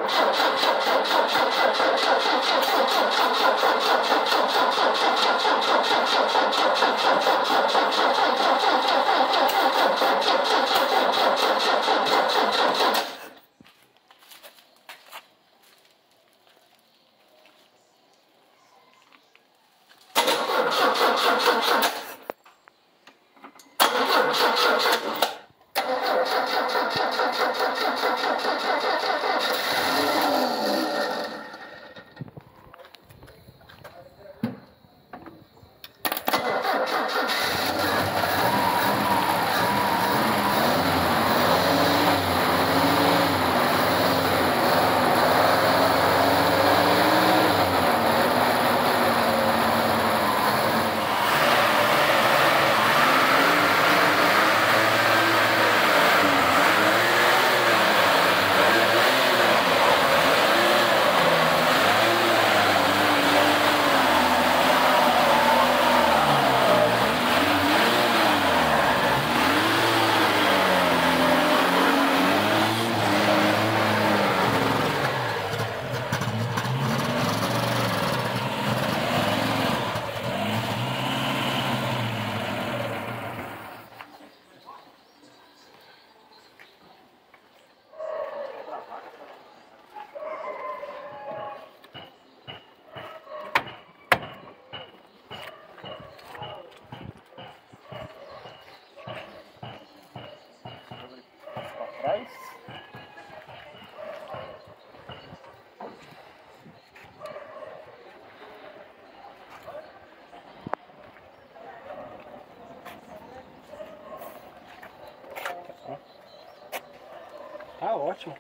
Tá ótimo.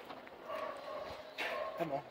Tá bom.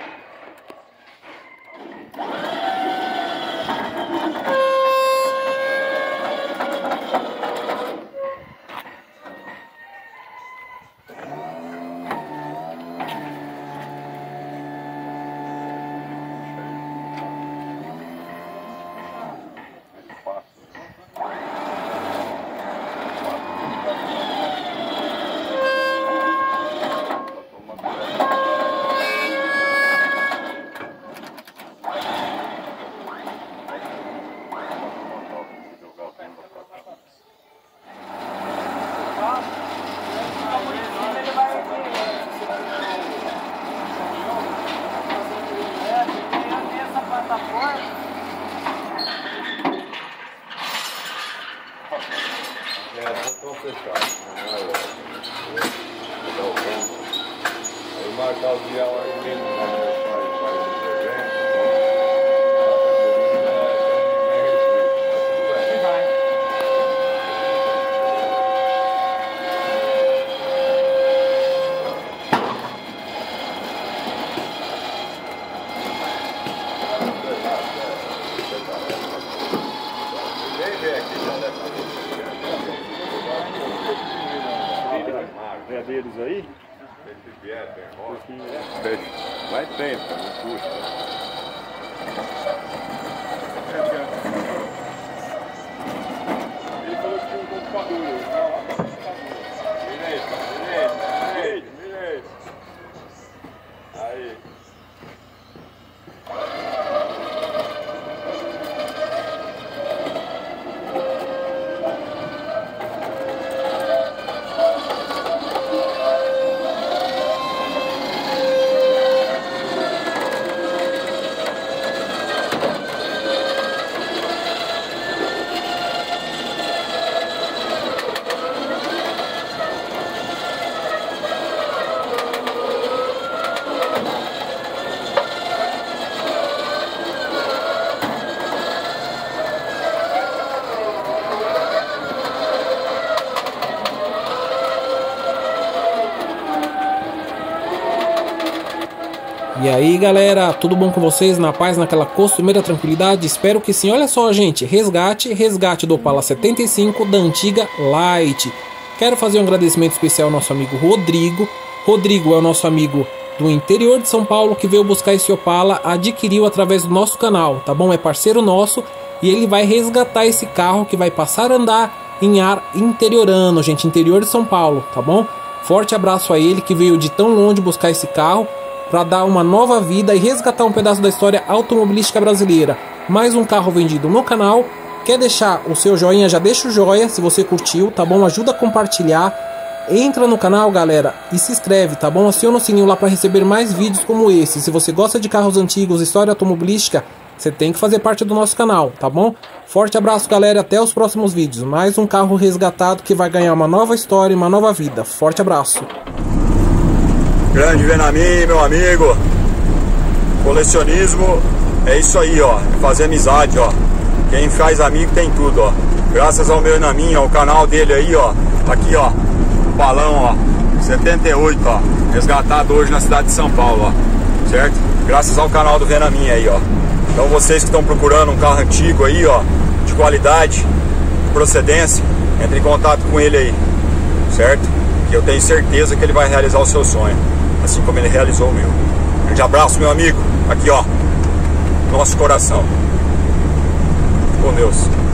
Marcar o dia lá e mesmo. Deles aí? Se vier, tem roda. Vai tempo, não custa. Ele falou que tinha um computador. Direito. Aí. E aí galera, tudo bom com vocês? Na paz, naquela costumeira tranquilidade? Espero que sim. Olha só gente, resgate do Opala 75 da antiga Light. Quero fazer um agradecimento especial ao nosso amigo Rodrigo. Rodrigo é o nosso amigo do interior de São Paulo que veio buscar esse Opala, adquiriu através do nosso canal, tá bom? É parceiro nosso e ele vai resgatar esse carro que vai passar a andar em ar interiorano, gente, interior de São Paulo, tá bom? Forte abraço a ele que veio de tão longe buscar esse carro. para dar uma nova vida e resgatar um pedaço da história automobilística brasileira. Mais um carro vendido no canal. Quer deixar o seu joinha? Já deixa o joia se você curtiu, tá bom? Ajuda a compartilhar. Entra no canal, galera, e se inscreve, tá bom? Aciona o sininho lá para receber mais vídeos como esse. Se você gosta de carros antigos, história automobilística, você tem que fazer parte do nosso canal, tá bom? Forte abraço, galera, até os próximos vídeos. Mais um carro resgatado que vai ganhar uma nova história e uma nova vida. Forte abraço. Grande Venamin, meu amigo. Colecionismo é isso aí, ó. É fazer amizade, ó. Quem faz amigo tem tudo, ó. Graças ao meu Venamin, ó, o canal dele aí, ó. Aqui, ó. Balão, ó. 78, ó. Resgatado hoje na cidade de São Paulo, ó. Certo? Graças ao canal do Venamin aí, ó. Então vocês que estão procurando um carro antigo aí, ó, de qualidade, de procedência, entre em contato com ele aí, certo? Que eu tenho certeza que ele vai realizar o seu sonho, assim como ele realizou o meu. Grande abraço, meu amigo. Aqui, ó, nosso coração. Com Deus.